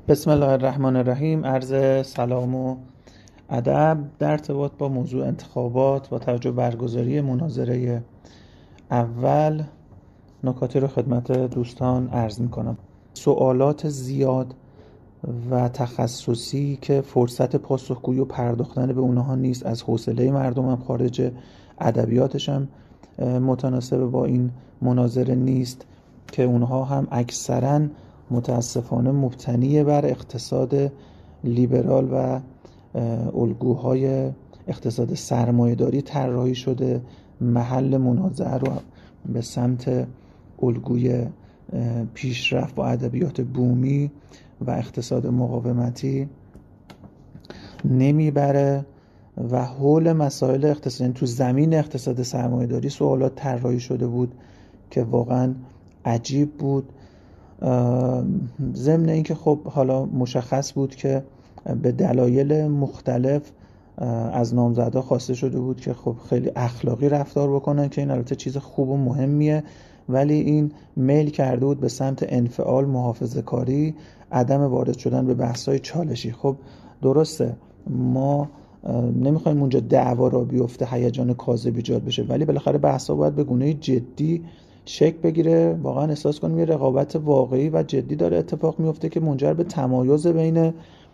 بسم الله الرحمن الرحیم. عرض سلام و ادب در ارتباط با موضوع انتخابات با توجه برگزاری مناظره اول نکاتی رو خدمت دوستان عرض میکنم. سوالات زیاد و تخصصی که فرصت پاسخگویی و پرداختن به اونها نیست، از حوصله مردم هم خارج، ادبیاتش هم متناسب با این مناظره نیست که اونها هم اکثراً متاسفانه مبتنی بر اقتصاد لیبرال و الگوهای اقتصاد سرمایه‌داری طراحی شده. محل منازعه رو به سمت الگوی پیشرفت با ادبیات بومی و اقتصاد مقاومتی نمیبره و حول مسائل اقتصادی تو زمین اقتصاد سرمایه‌داری سوالات طراحی شده بود که واقعا عجیب بود. ضمن اینکه خب حالا مشخص بود که به دلایل مختلف از نامزدها خواسته شده بود که خب خیلی اخلاقی رفتار بکنن، که این البته چیز خوب و مهمیه، ولی این میل کرده بود به سمت انفعال، محافظه‌کاری، عدم وارد شدن به بحث‌های چالشی. خب درسته ما نمیخوایم اونجا دعوا را بیفته، هیجان کاذب ایجاد بشه، ولی بالاخره بحث‌ها باید به گونه جدی شکل بگیره، واقعا احساس کنیم یه رقابت واقعی و جدی داره اتفاق میفته که منجر به تمایز بین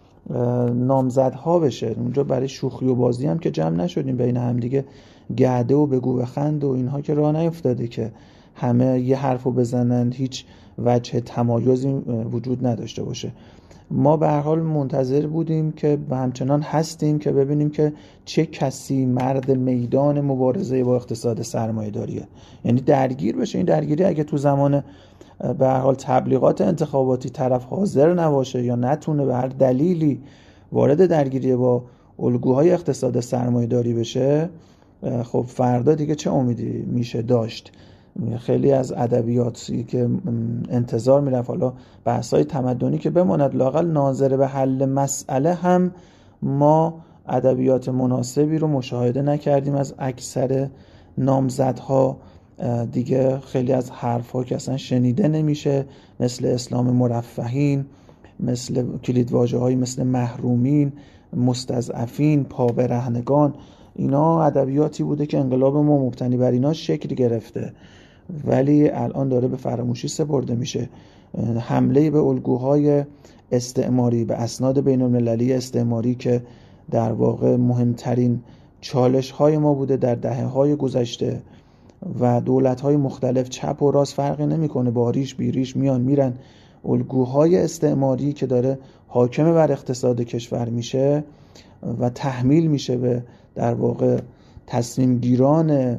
نامزدها بشه. اونجا برای شوخی و بازی هم که جمع نشدیم بین هم دیگه گرده و بگو بخند و اینها که راه نیفتاده که همه یه حرفو بزنن، هیچ وجه تمایزی وجود نداشته باشه. ما به هر حال منتظر بودیم که و همچنان هستیم که ببینیم که چه کسی مرد میدان مبارزه با اقتصاد سرمایه‌داریه، یعنی درگیر بشه. این درگیری اگه تو زمان به هر حال تبلیغات انتخاباتی طرف حاضر نباشه یا نتونه به هر دلیلی وارد درگیری با الگوهای اقتصاد سرمایه‌داری بشه، خب فردا دیگه چه امیدی میشه داشت؟ خیلی از ادبیاتی که انتظار میرفت حالا بحث‌های تمدنی که بماند، لااقل ناظر به حل مسئله هم ما ادبیات مناسبی رو مشاهده نکردیم از اکثر نامزدها. دیگه خیلی از حرفا که اصلا شنیده نمیشه، مثل اسلام مرفهین، مثل کلیدواژه‌هایی مثل محرومین، مستضعفین، پابرهنگان، اینا ادبیاتی بوده که انقلاب ما مبتنی بر اینا شکل گرفته، ولی الان داره به فراموشی سپرده میشه. حمله به الگوهای استعماری، به اسناد بین المللی استعماری که در واقع مهمترین چالش های ما بوده در دهه های گذشته و دولت های مختلف چپ و راست فرقی نمیکنه، با ریش بی ریش میان میرن. الگوهای استعماری که داره حاکم بر اقتصاد کشور میشه و تحمیل میشه به در واقع تصمیم گیران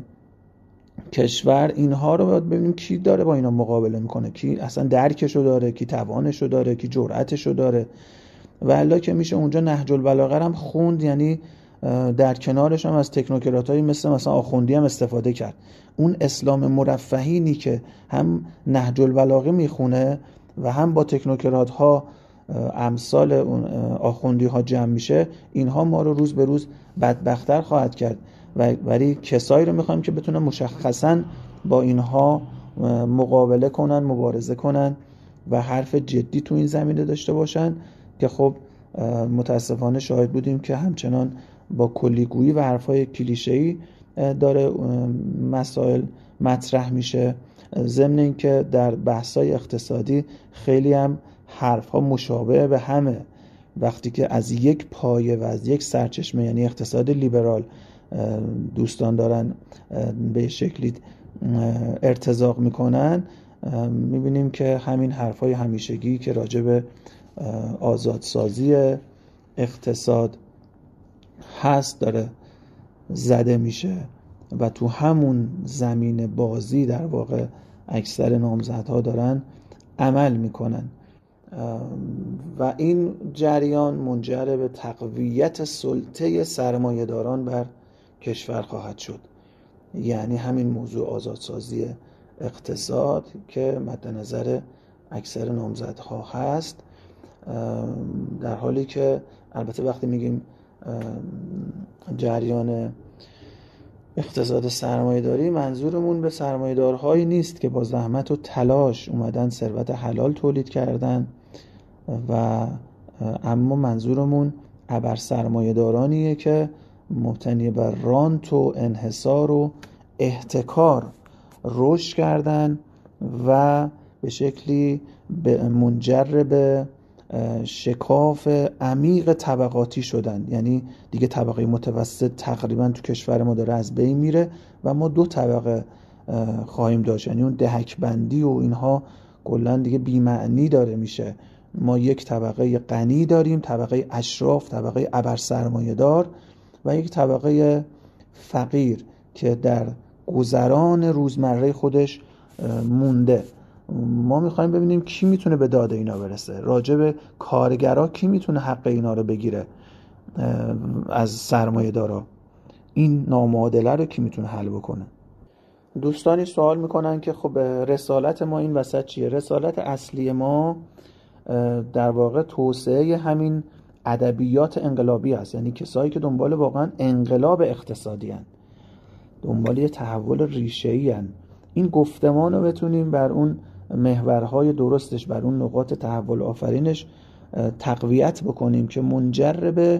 کشور، اینها رو باید ببینیم کی داره با اینا مقابله میکنه، کی اصلا درکشو داره، کی توانشو داره، کی جرأتشو داره. والا که میشه اونجا نهج البلاغه هم خوند، یعنی در کنارش هم از تکنوکراتایی مثلا آخوندی هم استفاده کرد. اون اسلام مرفهینی که هم نهج البلاغه میخونه و هم با تکنوکرات ها امثال اون آخوندی ها جمع میشه، اینها ما رو روز به روز بدبختر خواهد کرد. ولی کسایی رو میخوایم که بتونن مشخصاً با اینها مقابله کنن، مبارزه کنن و حرف جدی تو این زمینه داشته باشن، که خب متاسفانه شاهد بودیم که همچنان با کلیگویی و حرفای کلیشه‌ای داره مسائل مطرح میشه. ضمن این که در بحث‌های اقتصادی خیلی هم حرف‌ها مشابه به همه. وقتی که از یک پایه و از یک سرچشمه، یعنی اقتصاد لیبرال، دوستان دارن به شکلی ارتزاق میکنن، میبینیم که همین حرفای همیشگی که راجع به آزادسازی اقتصاد هست داره زده میشه و تو همون زمین بازی در واقع اکثر نامزدها دارن عمل میکنن و این جریان منجر به تقویت سلطه سرمایه‌داران بر کشور خواهد شد. یعنی همین موضوع آزادسازی اقتصاد که مد نظر اکثر نامزدها هست، در حالی که البته وقتی میگیم جریان اقتصاد سرمایه‌داری، منظورمون به سرمایه‌دارهایی نیست که با زحمت و تلاش اومدن ثروت حلال تولید کردن و اما منظورمون ابر سرمایه‌دارانیه که مبتنی بر رانت و انحصار و احتکار رشد کردن و به شکلی منجر به شکاف عمیق طبقاتی شدن. یعنی دیگه طبقه متوسط تقریبا تو کشور ما داره از بین میره و ما دو طبقه خواهیم داشت، یعنی اون دهک بندی و اینها کلا دیگه بی‌معنی داره میشه. ما یک طبقه غنی داریم، طبقه اشراف، طبقه ابرسرمایه‌دار، و یک طبقه فقیر که در گذران روزمره خودش مونده. ما میخوایم ببینیم کی میتونه به داد اینا برسه، راجع به کارگرها کی میتونه حق اینا رو بگیره از سرمایه دارا، این نامعادله رو کی میتونه حل بکنه. دوستانی سوال میکنن که خب رسالت ما این وسط چیه؟ رسالت اصلی ما در واقع توسعه همین ادبیات انقلابی هست، یعنی کسایی که دنبال واقعا انقلاب اقتصادی هن، دنبال یه تحول ریشه‌ای هن. این گفتمان رو بتونیم بر اون محورهای درستش، بر اون نقاط تحول آفرینش تقویت بکنیم که منجر به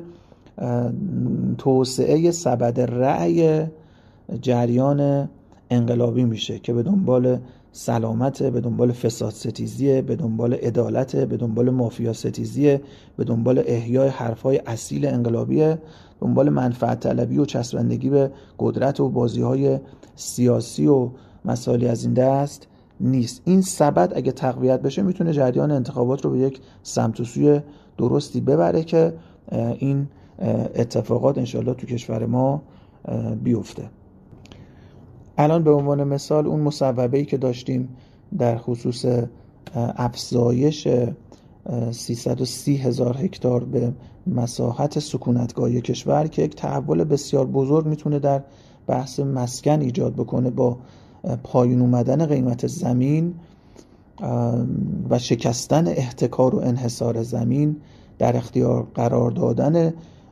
توسعه سبد رأی جریان انقلابی میشه که به دنبال سلامت، به دنبال فساد ستیزیه، به دنبال عدالت، به دنبال مافیا ستیزیه، به دنبال احیای حرفای اصیل انقلابیه، دنبال منفعت طلبی و چسبندگی به قدرت و بازی‌های سیاسی و مسائلی از این دست نیست. این سبد اگه تقویت بشه میتونه جریان انتخابات رو به یک سمت و سوی درستی ببره که این اتفاقات انشالله تو کشور ما بیفته. الان به عنوان مثال اون مصوبه‌ای که داشتیم در خصوص افزایش 330,000 هکتار به مساحت سکونتگاهی کشور که یک تحول بسیار بزرگ میتونه در بحث مسکن ایجاد بکنه، با پایین اومدن قیمت زمین و شکستن احتکار و انحصار زمین، در اختیار قرار دادن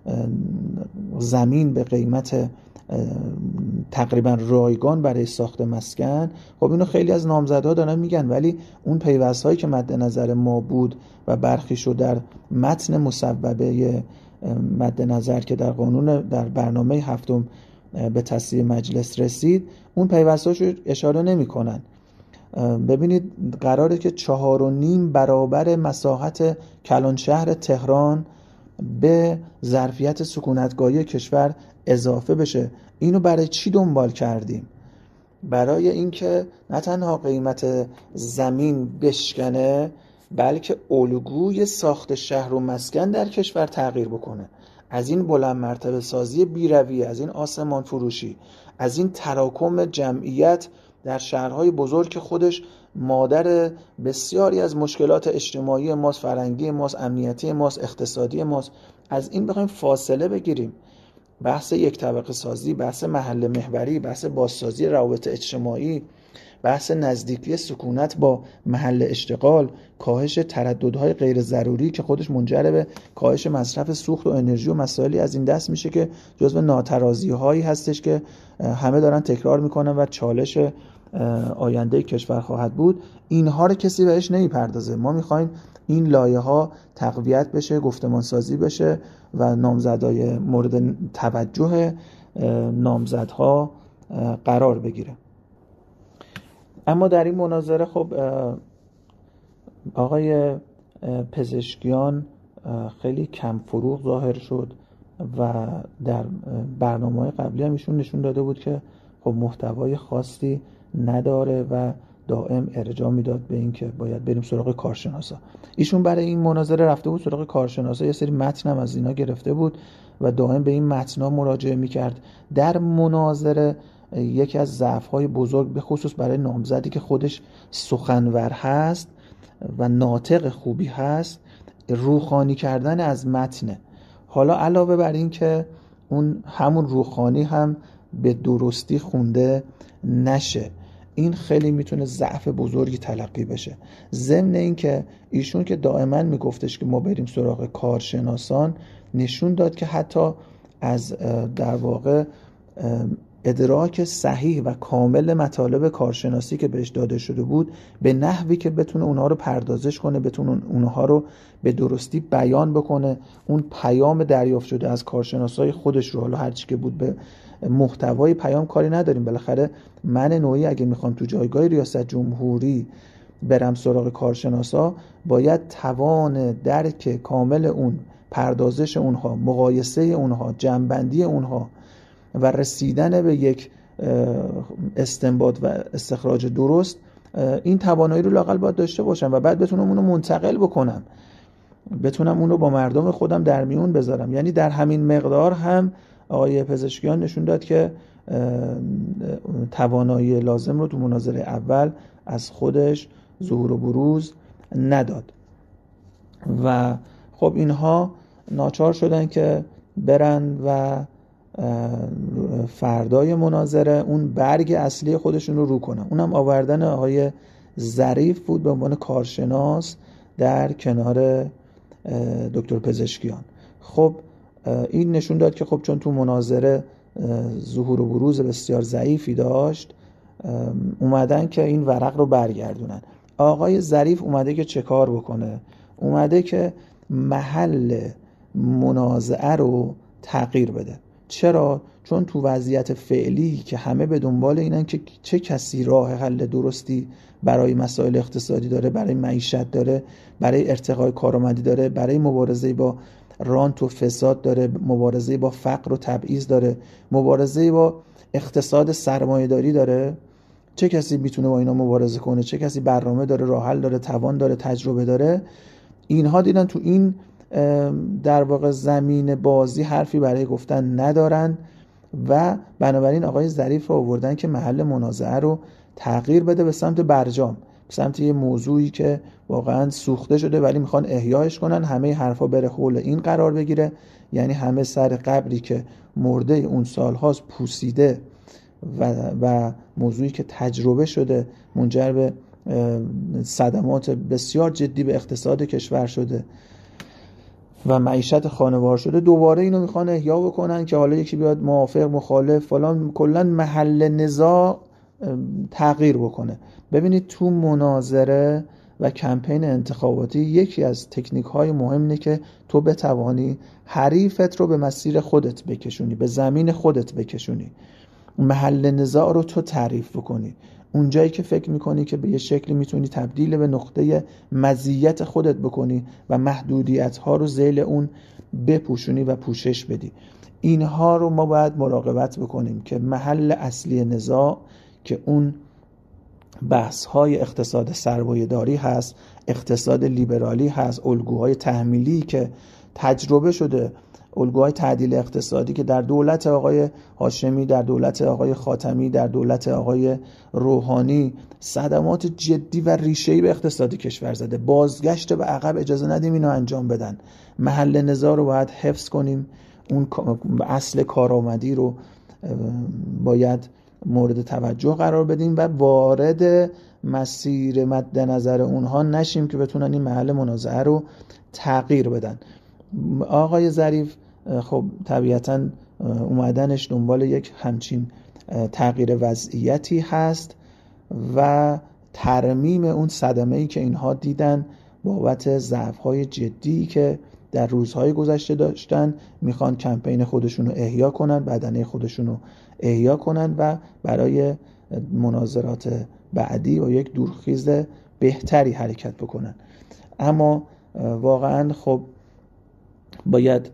زمین به قیمت تقریبا رایگان برای ساخت مسکن. خب اینو خیلی از نامزدها دارن میگن، ولی اون پیوست‌هایی که مد نظر ما بود و برخیشو در متن مصوبه مد نظر که در برنامه هفتم به تصویب مجلس رسید، اون پیوستاشو اشاره نمی‌کنن. ببینید قراره که 4.5 برابر مساحت کلان شهر تهران به ظرفیت سکونتگاهی کشور اضافه بشه. اینو برای چی دنبال کردیم؟ برای اینکه نه تنها قیمت زمین بشکنه، بلکه الگوی ساخت شهر و مسکن در کشور تغییر بکنه. از این بلند مرتبه سازی بیرویه، از این آسمان فروشی، از این تراکم جمعیت در شهرهای بزرگ که خودش مادر بسیاری از مشکلات اجتماعی ماست، فرهنگی ماست، امنیتی ماست، اقتصادی ماست، از این بخوایم فاصله بگیریم. بحث یک طبقه سازی، بحث محل محوری، بحث بازسازی روابط اجتماعی، بحث نزدیکی سکونت با محل اشتغال، کاهش ترددهای غیر ضروری که خودش منجر به کاهش مصرف سوخت و انرژی و مسائلی از این دست میشه که جزو ناترازی هایی هستش که همه دارن تکرار میکنن و چالش آینده کشور خواهد بود. اینها رو کسی بهش نمیپردازه. ما میخوایم این لایه ها تقویت بشه، گفتمان سازی بشه و نامزدهای مورد توجه نامزدها قرار بگیره. اما در این مناظره خب آقای پزشکیان خیلی کم فروغ ظاهر شد و در برنامه‌های قبلی هم ایشون نشون داده بود که خب محتوای خاصی نداره و دائم ارجاع میداد به این که باید بریم سراغ کارشناسا. ایشون برای این مناظره رفته بود سراغ کارشناسا، یه سری متن هم از اینا گرفته بود و دائم به این متن‌ها مراجعه میکرد. در مناظره یکی از ضعف‌های بزرگ به خصوص برای نامزدی که خودش سخنور هست و ناطق خوبی هست، روخانی کردن از متنه. حالا علاوه بر این که اون همون روخانی هم به درستی خونده نشه، این خیلی میتونه ضعف بزرگی تلقی بشه. ضمن این که ایشون که دائما میگفتش که ما بریم سراغ کارشناسان، نشون داد که حتی از در واقع ادراک صحیح و کامل مطالب کارشناسی که بهش داده شده بود به نحوی که بتونه اونها رو پردازش کنه، بتونه اونها رو به درستی بیان بکنه، اون پیام دریافت شده از کارشناسای خودش رو، حالا هرچی که بود، به محتوای پیام کاری نداریم. بالاخره من نوعی اگه میخوام تو جایگاه ریاست جمهوری برم سراغ کارشناسا، باید توان درک کامل اون، پردازش اونها، مقایسه اونها، جمع‌بندی اونها و رسیدن به یک استنباط و استخراج درست، این توانایی رو لااقل باید داشته باشم و بعد بتونم اونو منتقل بکنم، بتونم اونو با مردم خودم در میون بذارم. یعنی در همین مقدار هم آقای پزشکیان نشون داد که توانایی لازم رو تو مناظره اول از خودش ظهور و بروز نداد و خب اینها ناچار شدن که برن و فردای مناظره اون برگ اصلی خودشون رو کنن. اونم آوردن آقای ظریف بود به عنوان کارشناس در کنار دکتر پزشکیان. خب این نشون داد که خب چون تو مناظره ظهور و بروز بسیار ضعیفی داشت، اومدن که این ورق رو برگردونن. آقای ظریف اومده که چه کار بکنه؟ اومده که محل منازعه رو تغییر بده. چرا؟ چون تو وضعیت فعلی که همه به دنبال اینن که چه کسی راه حل درستی برای مسائل اقتصادی داره، برای معیشت داره، برای ارتقای کارآمدی داره، برای مبارزه با رانت و فساد داره، مبارزه با فقر و تبعیض داره، مبارزه با اقتصاد سرمایه‌داری داره، چه کسی میتونه با اینا مبارزه کنه؟ چه کسی برنامه داره، راه حل داره، توان داره، تجربه داره؟ اینها دیدن تو این در واقع زمین بازی حرفی برای گفتن ندارن و بنابراین آقای ظریف رو آوردن که محل منازعه رو تغییر بده به سمت برجام، به سمت یه موضوعی که واقعا سوخته شده ولی میخوان احیایش کنن، همه حرفا بره حول این قرار بگیره. یعنی همه سر قبری که مرده اون سالهاست پوسیده و موضوعی که تجربه شده منجر به صدمات بسیار جدی به اقتصاد کشور شده و معیشت خانوار شده، دوباره اینو میخوان احیا بکنن که حالا یکی بیاد موافق، مخالف، فلان، کلا محل نزاع تغییر بکنه. ببینید تو مناظره و کمپین انتخاباتی یکی از تکنیک های مهم اینه که تو بتوانی حریفت رو به مسیر خودت بکشونی، به زمین خودت بکشونی، محل نزاع رو تو تعریف بکنی، اونجایی که فکر میکنی که به یه شکلی میتونی تبدیل به نقطه مزیت خودت بکنی و محدودیت ها رو ذیل اون بپوشونی و پوشش بدی. اینها رو ما باید مراقبت بکنیم که محل اصلی نزاع که اون بحث های اقتصاد سرمایه‌داری هست، اقتصاد لیبرالی هست، الگوهای تحمیلی که تجربه شده، الگوهای تعدیل اقتصادی که در دولت آقای هاشمی، در دولت آقای خاتمی، در دولت آقای روحانی صدمات جدی و ریشه‌ای به اقتصاد کشور زده. بازگشت به عقب اجازه ندیم اینو انجام بدن. محل نزاع رو باید حفظ کنیم، اون اصل کارآمدی رو باید مورد توجه قرار بدیم و وارد مسیر مد نظر اونها نشیم که بتونن این محل منازعه رو تغییر بدن. آقای ظریف خب طبیعتاً اومدنش دنبال یک همچین تغییر وضعیتی هست و ترمیم اون صدمه‌ای که اینها دیدن بابت ضعف‌های جدی که در روزهای گذشته داشتن. میخوان کمپین خودشون رو احیا کنن، بدنه خودشون رو احیا کنن و برای مناظرات بعدی و یک دورخیز بهتری حرکت بکنن. اما واقعا خب باید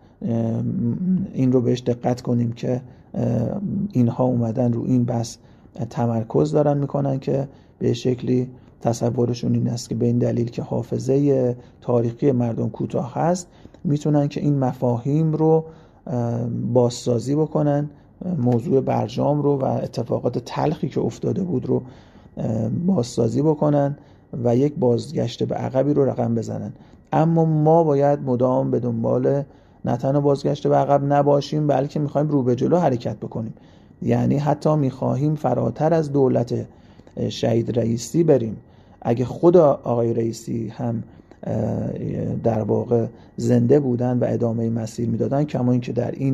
این رو بهش دقت کنیم که اینها اومدن رو این بحث تمرکز دارن میکنن که به شکلی تصورشون این است که به این دلیل که حافظه تاریخی مردم کوتاه هست میتونن که این مفاهیم رو بازسازی بکنن، موضوع برجام رو و اتفاقات تلخی که افتاده بود رو بازسازی بکنن و یک بازگشت به عقبی رو رقم بزنن. اما ما باید مدام به دنبال نه تنها بازگشت به عقب نباشیم، بلکه میخوایم رو به جلو حرکت بکنیم. یعنی حتی میخواهیم فراتر از دولت شهید رئیسی بریم. اگه خود آقای رئیسی هم در واقع زنده بودن و ادامه مسیر میدادن، کما اینکه در این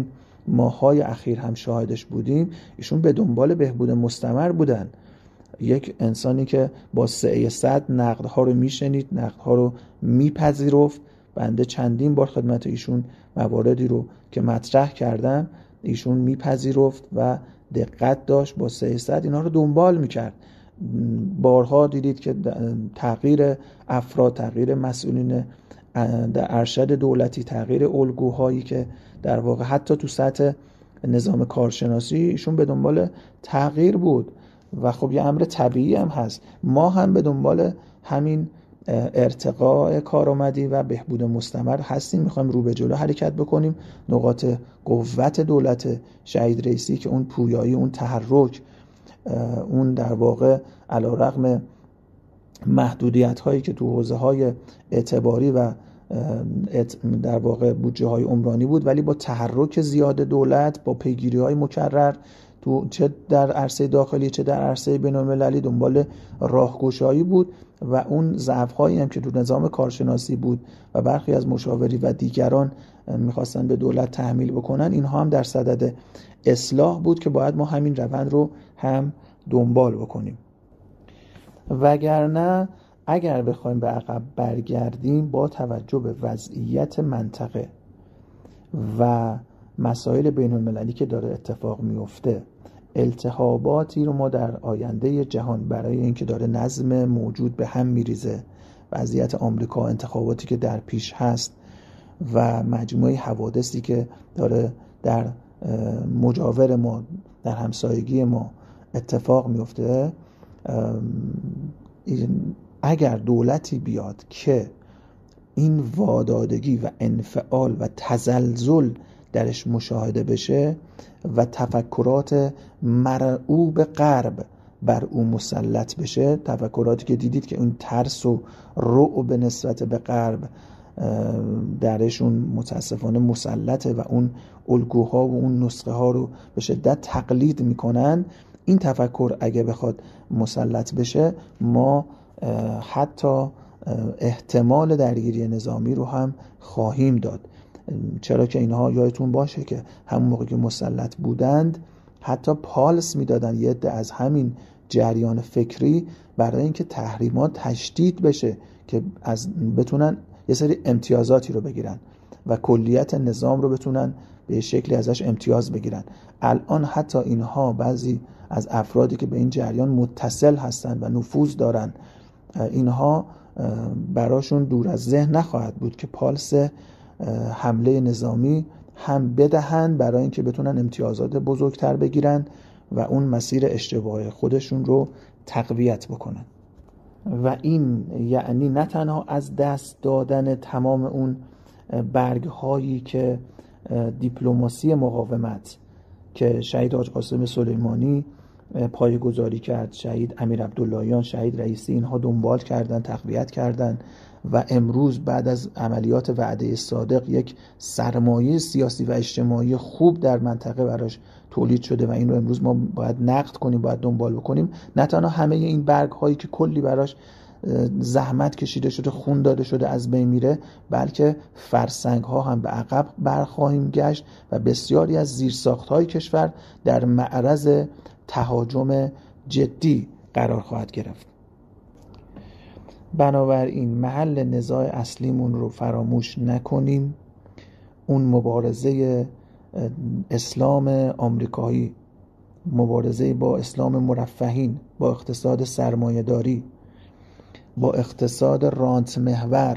ماهای اخیر هم شاهدش بودیم، ایشون به دنبال بهبود مستمر بودن. یک انسانی که با سعی صد نقدها رو میشنید، نقدها رو میپذیرفت. بنده چندین بار خدمت ایشون مواردی رو که مطرح کردم ایشون میپذیرفت و دقت داشت، با سعی صد اینا رو دنبال میکرد. بارها دیدید که تغییر افراد، تغییر مسئولین در ارشد دولتی، تغییر الگوهایی که در واقع حتی تو سطح نظام کارشناسی ایشون به دنبال تغییر بود و خب یه امر طبیعی هم هست. ما هم به دنبال همین ارتقاء کارآمدی و بهبود مستمر هستیم، میخوایم رو به جلو حرکت بکنیم. نقاط قوت دولت شهید رئیسی که اون پویایی، اون تحرک، اون در واقع علیرغم محدودیت هایی که تو حوزه های اعتباری و در واقع بودجه های عمرانی بود، ولی با تحرک زیاد دولت، با پیگیری های مکرر تو چه در عرصه داخلی چه در عرصه بین‌المللی دنبال راهگشایی بود و اون ضعف‌هایی هم که تو نظام کارشناسی بود و برخی از مشاوری و دیگران می‌خواستن به دولت تحمیل بکنن، اینها هم در صدد اصلاح بود که باید ما همین روند رو هم دنبال بکنیم. وگرنه اگر بخوایم به عقب برگردیم، با توجه به وضعیت منطقه و مسائل بین‌المللی که داره اتفاق میفته، التهاباتی رو ما در آینده جهان برای اینکه داره نظم موجود به هم میریزه، وضعیت آمریکا، انتخاباتی که در پیش هست و مجموعه حوادثی که داره در مجاور ما، در همسایگی ما اتفاق میفته، اگر دولتی بیاد که این وادادگی و انفعال و تزلزل درش مشاهده بشه و تفکرات مرعوب غرب بر او مسلط بشه، تفکراتی که دیدید که این ترس و رعب نسبت به غرب درشون متاسفانه مسلطه و اون الگوها و اون نسخه ها رو به شدت تقلید میکنن، این تفکر اگه بخواد مسلط بشه، ما حتی احتمال درگیری نظامی رو هم خواهیم داد. چرا که اینها یادتون باشه که همون موقع که مسلط بودند حتی پالس میدادن یه عده از همین جریان فکری برای اینکه تحریمات تشدید بشه که بتونن یه سری امتیازاتی رو بگیرن و کلیت نظام رو بتونن به شکلی ازش امتیاز بگیرن. الان حتی اینها، بعضی از افرادی که به این جریان متصل هستن و نفوذ دارن، اینها براشون دور از ذهن نخواهد بود که پالس حمله نظامی هم بدهن برای اینکه بتونن امتیازات بزرگتر بگیرن و اون مسیر اشتباه خودشون رو تقویت بکنن. و این یعنی نه تنها از دست دادن تمام اون برگ هایی که دیپلماسی مقاومت که شهید حاج قاسم سلیمانی پایه‌گذاری کرد، شهید امیر عبداللهیان، شهید رئیسی، اینها دنبال کردن، تقویت کردن و امروز بعد از عملیات وعده صادق یک سرمایه سیاسی و اجتماعی خوب در منطقه براش تولید شده و این رو امروز ما باید نقد کنیم، باید دنبال بکنیم. نه تنها همه این برگ هایی که کلی براش زحمت کشیده شده، خون داده شده از بین میره، بلکه فرسنگ ها هم به عقب برخواهیم گشت و بسیاری از زیرساخت های کشور در معرض تهاجم جدی قرار خواهد گرفت. بنابراین محل نزاع اصلیمون رو فراموش نکنیم. اون مبارزه اسلام آمریکایی، مبارزه با اسلام مرفهین، با اقتصاد سرمایه‌داری، با اقتصاد رانت محور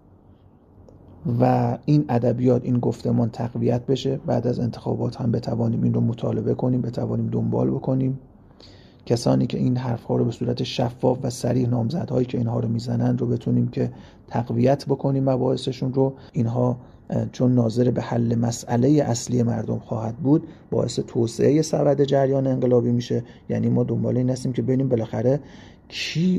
و این ادبیات، این گفتمان تقویت بشه. بعد از انتخابات هم بتوانیم این رو مطالبه کنیم، بتوانیم دنبال بکنیم. کسانی که این حرفها رو به صورت شفاف و صریح، نامزدهایی که اینها رو میزنن رو بتونیم که تقویت بکنیم مباحثشون رو. اینها چون ناظر به حل مسئله اصلی مردم خواهد بود، باعث توسعه سبد جریان انقلابی میشه. یعنی ما دنبال این هستیم که ببینیم بالاخره کی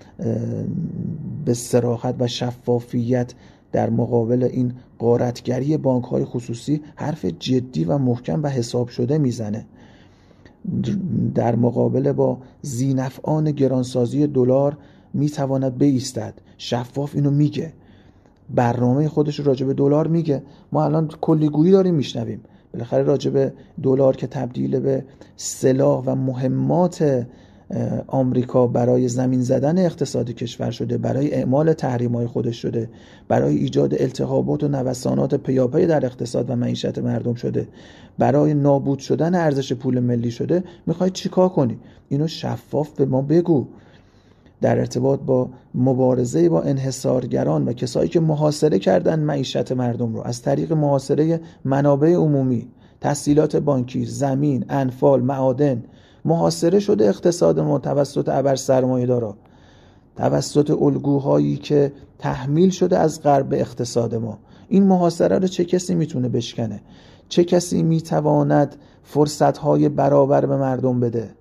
به صراحت و شفافیت در مقابل این غارتگری بانک‌های خصوصی حرف جدی و محکم و حساب شده میزنه، در مقابل با ذینفعان گرانسازی دلار میتواند بایستد، شفاف اینو میگه، برنامه خودش رو راجع به دلار میگه. ما الان کلیگویی داریم میشنویم، بالاخره راجع به دلار که تبدیل به سلاح و مهمات آمریکا برای زمین زدن اقتصاد کشور شده، برای اعمال تحریم‌های خودش شده، برای ایجاد التهابات و نوسانات پیاپی در اقتصاد و معیشت مردم شده، برای نابود شدن ارزش پول ملی شده، میخوای چیکار کنی؟ اینو شفاف به ما بگو. در ارتباط با مبارزه با انحصارگران و کسایی که محاصره کردن معیشت مردم رو از طریق محاصره منابع عمومی، تسهیلات بانکی، زمین، انفال، معادن، محاصره شده اقتصاد ما توسط ابر سرمایه‌دارا، توسط الگوهایی که تحمیل شده از غرب به اقتصاد ما. این محاصره رو چه کسی میتونه بشکنه؟ چه کسی میتواند فرصت‌های برابر به مردم بده؟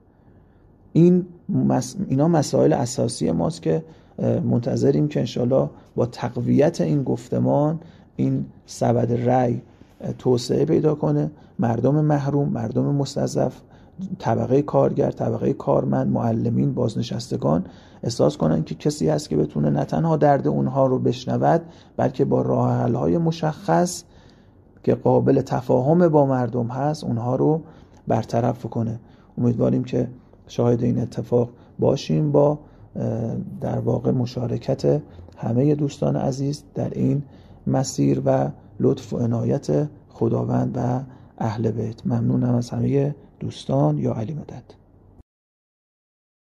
اینا مسائل اساسی ماست که منتظریم که انشالله با تقویت این گفتمان این سبد رأی توسعه پیدا کنه، مردم محروم، مردم مستضعف، طبقه کارگر، طبقه کارمند، معلمین، بازنشستگان احساس کنن که کسی هست که بتونه نه تنها درد اونها رو بشنود، بلکه با راه حل‌های مشخص که قابل تفاهم با مردم هست اونها رو برطرف کنه. امیدواریم که شاهد این اتفاق باشیم با در واقع مشارکت همه دوستان عزیز در این مسیر و لطف و عنایت خداوند و اهل بیت. ممنونم از همه دوستان. یا علی مدد.